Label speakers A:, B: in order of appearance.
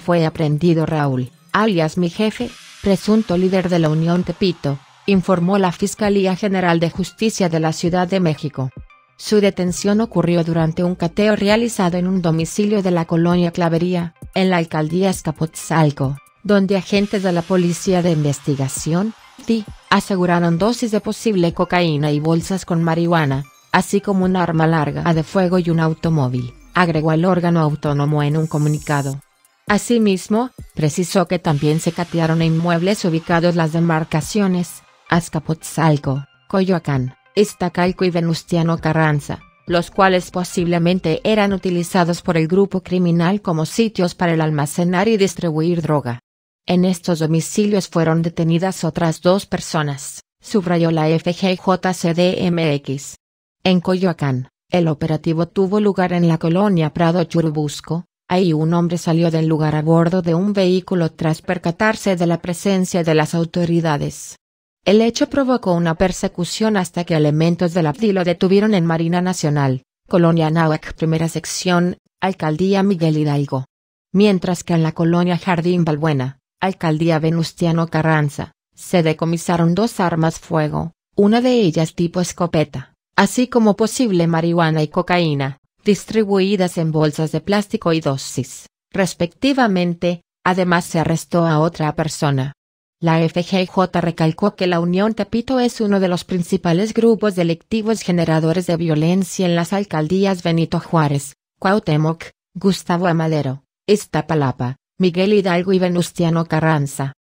A: fue aprehendido Raúl, alias Mi Jefe, presunto líder de la Unión Tepito, informó la Fiscalía General de Justicia de la Ciudad de México. Su detención ocurrió durante un cateo realizado en un domicilio de la colonia Clavería, en la alcaldía Azcapotzalco, donde agentes de la Policía de Investigación, PDI, aseguraron dosis de posible cocaína y bolsas con marihuana, así como un arma larga de fuego y un automóvil, agregó el órgano autónomo en un comunicado. Asimismo, precisó que también se catearon inmuebles ubicados las demarcaciones Azcapotzalco, Coyoacán, Iztacalco y Venustiano Carranza, los cuales posiblemente eran utilizados por el grupo criminal como sitios para el almacenar y distribuir droga. En estos domicilios fueron detenidas otras 2 personas, subrayó la FGJ-CDMX. En Coyoacán, el operativo tuvo lugar en la colonia Prado Churubusco. Ahí un hombre salió del lugar a bordo de un vehículo tras percatarse de la presencia de las autoridades. El hecho provocó una persecución hasta que elementos de la PDI lo detuvieron en Marina Nacional, Colonia Anáhuac Primera Sección, Alcaldía Miguel Hidalgo. Mientras que en la colonia Jardín Balbuena, Alcaldía Venustiano Carranza, se decomisaron 2 armas fuego, una de ellas tipo escopeta, así como posible marihuana y cocaína, distribuidas en bolsas de plástico y dosis, respectivamente. Además se arrestó a otra persona. La FGJ recalcó que la Unión Tepito es uno de los principales grupos delictivos generadores de violencia en las alcaldías Benito Juárez, Cuauhtémoc, Gustavo Amadero, Iztapalapa, Miguel Hidalgo y Venustiano Carranza.